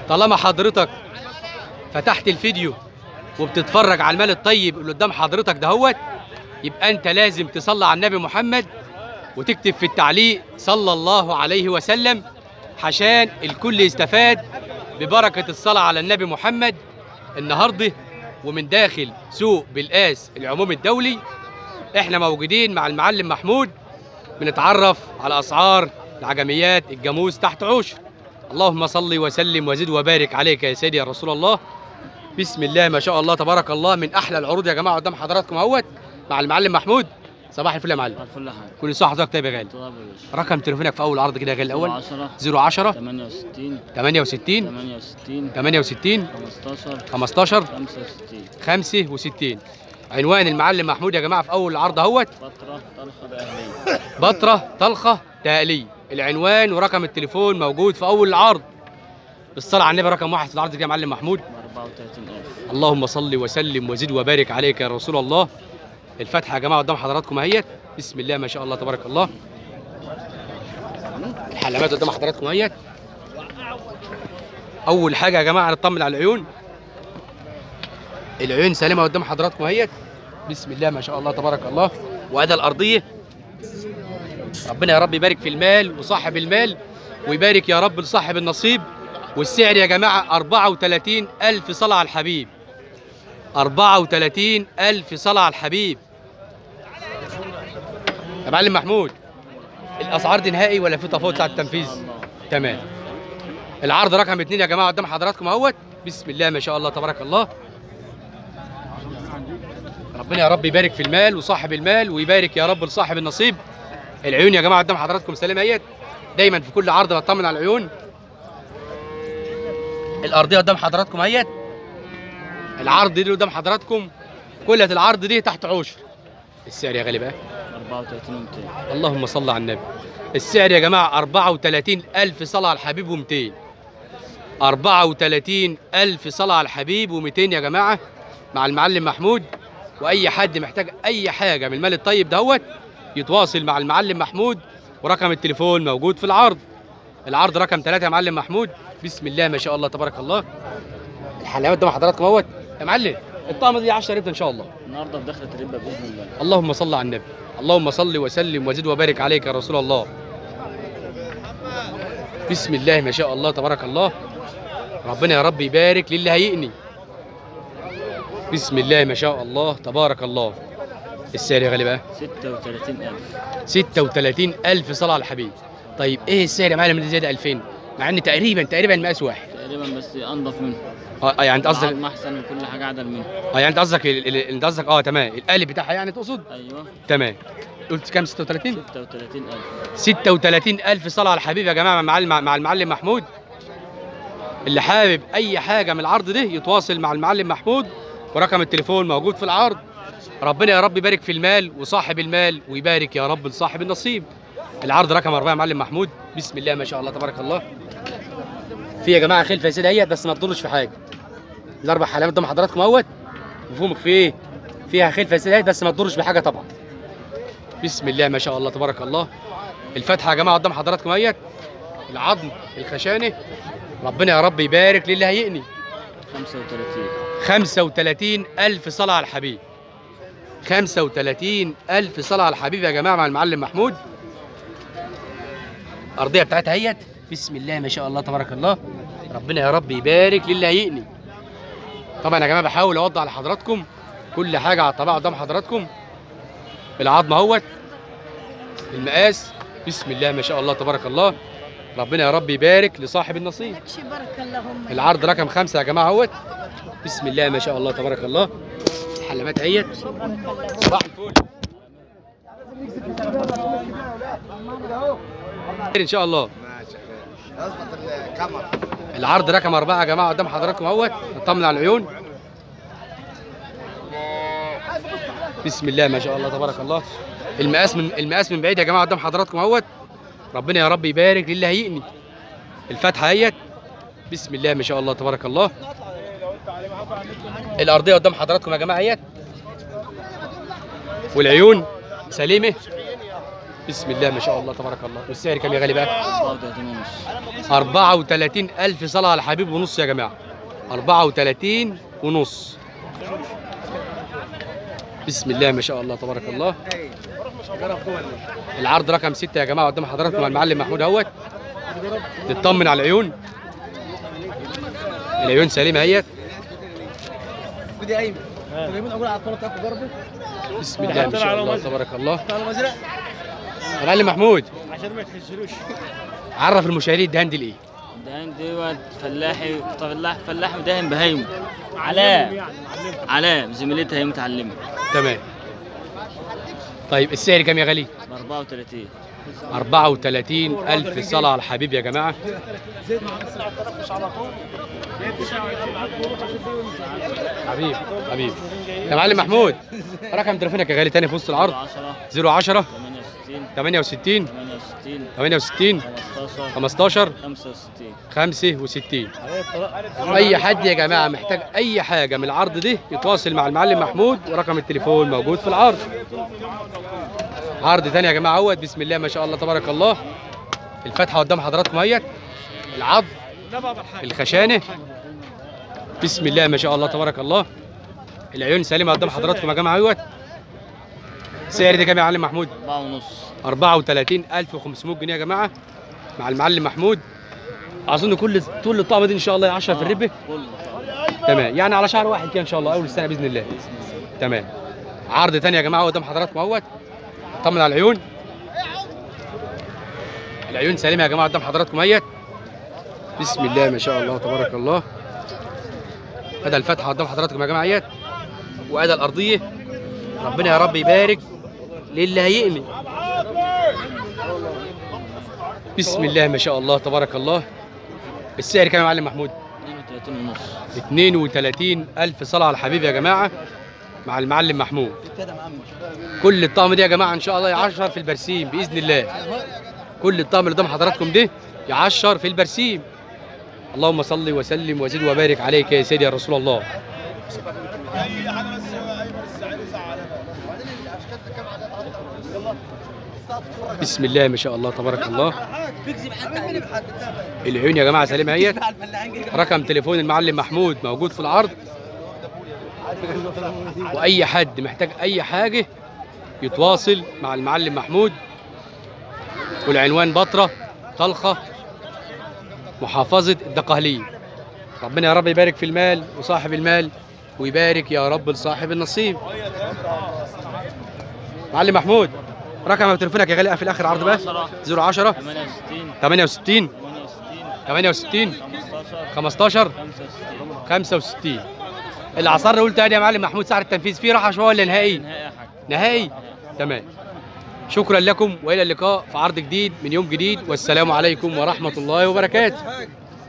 طالما حضرتك فتحت الفيديو وبتتفرج على المال الطيب اللي قدام حضرتك دهوت، يبقى انت لازم تصلي على النبي محمد وتكتب في التعليق صلى الله عليه وسلم، عشان الكل يستفاد ببركة الصلاة على النبي محمد. النهارده ومن داخل سوق بالقاس العمومي الدولي احنا موجودين مع المعلم محمود، بنتعرف على اسعار العجميات الجاموس تحت عشر. اللهم صل وسلم وزد وبارك عليك يا سيدي يا رسول الله. بسم الله ما شاء الله تبارك الله، من احلى العروض يا جماعه قدام حضراتكم اهوت مع المعلم محمود. صباح الفل يا معلم. الفل يا حاج. كل سنه وحضرتك طيب يا غالي. رقم تليفونك في اول عرض كده يا غالي الاول 010 68 68 68 15 65 65. عنوان المعلم محمود يا جماعه في اول العرض اهوت بطرة طلخة دقهلية. بطرة طلخة دقهلية. العنوان ورقم التليفون موجود في اول العرض. بالصلاة على النبي رقم واحد في العرض كده يا معلم محمود 34,000. اللهم صل وسلم وزد وبارك عليك يا رسول الله. الفتحة يا جماعة قدام حضراتكم اهيت. بسم الله ما شاء الله تبارك الله. الحلمات قدام حضراتكم اهيت. أول حاجة يا جماعة نطمن على العيون. العيون سليمة قدام حضراتكم اهيت. بسم الله ما شاء الله تبارك الله. وأدى الأرضية. ربنا يا رب يبارك في المال وصاحب المال، ويبارك يا رب لصاحب النصيب. والسعر يا جماعة 34,000 صلاة على الحبيب. 34,000 صلاة على الحبيب. يا معلم محمود الأسعار دي نهائي ولا في تفاوت ساعة التنفيذ؟ تمام. العرض رقم 2 يا جماعة قدام حضراتكم اهوت. بسم الله ما شاء الله تبارك الله. ربنا يا رب يبارك في المال وصاحب المال، ويبارك يا رب لصاحب النصيب. العيون يا جماعة قدام حضراتكم سليمة اهيت. دايما في كل عرض بطمن على العيون. الأرضية قدام حضراتكم اهيت. العرض دي قدام حضراتكم كلة العرض دي تحت عشر. السعر يا غالي بقى 34,200. اللهم صل على النبي. السعر يا جماعة 34,000 صلاة على الحبيب و200. 34,000 صلاة على الحبيب و200 يا جماعة مع المعلم محمود. وأي حد محتاج أي حاجة من المال الطيب دهوت يتواصل مع المعلم محمود، ورقم التليفون موجود في العرض. العرض رقم 3 يا معلم محمود. بسم الله ما شاء الله تبارك الله. الحلاوات ده مع حضراتكم اهوت يا معلم. الطعمه دي 10 ربح ان شاء الله النهارده في دخلة الربا بإذن الله. اللهم صل على النبي. اللهم صل وسلم وزد وبارك عليك يا رسول الله. بسم الله ما شاء الله تبارك الله. ربنا يا رب يبارك للي هيئني. بسم الله ما شاء الله تبارك الله. السعر يا غالي بقى 36,000. 36,000 صلاة على الحبيب. طيب ايه السعر يا معلم اللي زياده 2000 مع ان تقريبا المقاس واحد؟ تقريبا بس انضف منه. يعني انت قصدك احسن وكل حاجه اعدل منه. يعني انت قصدك انت قصدك تمام القالب بتاعها يعني تقصد؟ ايوه تمام. قلت كام 36؟ 36,000. 36,000 صلاة على الحبيب يا جماعة مع المعلم محمود. اللي حابب أي حاجة من العرض ده يتواصل مع المعلم محمود، ورقم التليفون موجود في العرض. ربنا يا رب يبارك في المال وصاحب المال، ويبارك يا رب لصاحب النصيب. العرض رقم 4 يا معلم محمود. بسم الله ما شاء الله تبارك الله. في يا جماعة خلفة يا سيدي اهيت بس ما تضرش في حاجة. الأربع حلقات قدام حضراتكم اهوت. مفهومك في إيه؟ فيها خلفة يا سيدي اهيت بس ما تضرش بحاجة طبعا. بسم الله ما شاء الله تبارك الله. الفتحة يا جماعة قدام حضراتكم اهيت. العظم الخشانة. ربنا يا رب يبارك للي هيئني. 35,000 صلاة على الحبيب. 35,000 صلاة على الحبيب يا جماعة مع المعلم محمود. الأرضية بتاعتها اهيت. بسم الله ما شاء الله تبارك الله. ربنا يا رب يبارك للي هيئني. طبعا يا جماعة بحاول أوضح لحضراتكم كل حاجة على الطبيعة قدام حضراتكم. العظم اهوت. المقاس. بسم الله ما شاء الله تبارك الله. ربنا يا رب يبارك لصاحب النصيب. العرض رقم 5 يا جماعه اهوت. بسم الله ما شاء الله تبارك الله. الحلمات اهيت. صباح الفل ان شاء الله. العرض رقم 4 يا جماعه قدام حضراتكم اهوت. نطمن على العيون. بسم الله ما شاء الله تبارك الله. المقاس من بعيد يا جماعه قدام حضراتكم اهوت. ربنا يا رب يبارك للي هيئني. الفتحه اهيت. بسم الله ما شاء الله تبارك الله. الارضيه قدام حضراتكم يا جماعه اهيت. والعيون سليمه. بسم الله ما شاء الله تبارك الله. والسعر كام يا غالي بقى؟ 34 ونص. 34,000 صلاة على الحبيب ونص يا جماعة. 34 ونص. بسم الله ما شاء الله تبارك الله. العرض رقم 6 يا جماعة قدام حضراتكم مع المعلم محمود اهوت. نطمن على العيون. العيون سليمة اهيت. بسم الله ما شاء الله تبارك الله. معلم محمود عشان ما تخسروش. عرف المشاهدين الدهان دي ايه؟ الدهان دوت فلاح مدهن بهايمه. علاء زميلتها هي متعلمه. تمام. طيب السعر كام يا غالي؟ ب 34. 34,000 صلاة على الحبيب يا جماعة. حبيب يا معلم محمود، رقم تليفونك يا غالي تاني في وسط العرض. 10 010 68 68 15 65. اي حد يا جماعه محتاج اي حاجه من العرض ده يتواصل مع المعلم محمود ورقم التليفون موجود في العرض. عرض تاني يا جماعه اهوت. بسم الله ما شاء الله تبارك الله. الفتحه قدام حضراتكم اهيت. العض الخشانه. بسم الله ما شاء الله تبارك الله. العيون سليمه قدام حضراتكم يا جماعه اهوت. السعر ده كام يا معلم محمود؟ 4 ونص. 34,500 جنيه يا جماعه مع المعلم محمود. اظن طول الطقم دي ان شاء الله 10 في الربه. تمام، يعني على شهر واحد كده ان شاء الله اول السنه باذن الله. تمام. عرض تاني يا جماعه قدام حضراتكم اهوت. طمن على العيون. العيون سليمه يا جماعه قدام حضراتكم اهيت. بسم الله ما شاء الله تبارك الله. ادي الفتحه قدام حضراتكم يا جماعه اهيت. وادي الارضيه. ربنا يا رب يبارك للي هيقني. بسم الله ما شاء الله تبارك الله. السعر كام يا معلم محمود؟ 32 ونص. 32,000 صلاة على الحبيب يا جماعة مع المعلم محمود. كل الطقم دي يا جماعة إن شاء الله يعشر في البرسيم بإذن الله. كل الطقم اللي قدام حضراتكم ده يعشر في البرسيم. اللهم صل وسلم وزد وبارك عليك يا سيدي يا رسول الله. بسم الله ما شاء الله تبارك الله. العيون يا جماعه سليمه اهيت. رقم تليفون المعلم محمود موجود في العرض. واي حد محتاج اي حاجه يتواصل مع المعلم محمود. والعنوان بطره طلخه محافظه الدقهليه. ربنا يا رب يبارك في المال وصاحب المال ويبارك يا رب لصاحب النصيب. معلم محمود، رقم تليفونك يا غالي في الاخر عرض بقى. 010 68 15 65. العصار قلت ادي يا معلم محمود سعر التنفيذ فيه راحه شويه ولا نهائي؟ نهائي. تمام. شكرا لكم والى اللقاء في عرض جديد من يوم جديد، والسلام عليكم ورحمه الله وبركاته.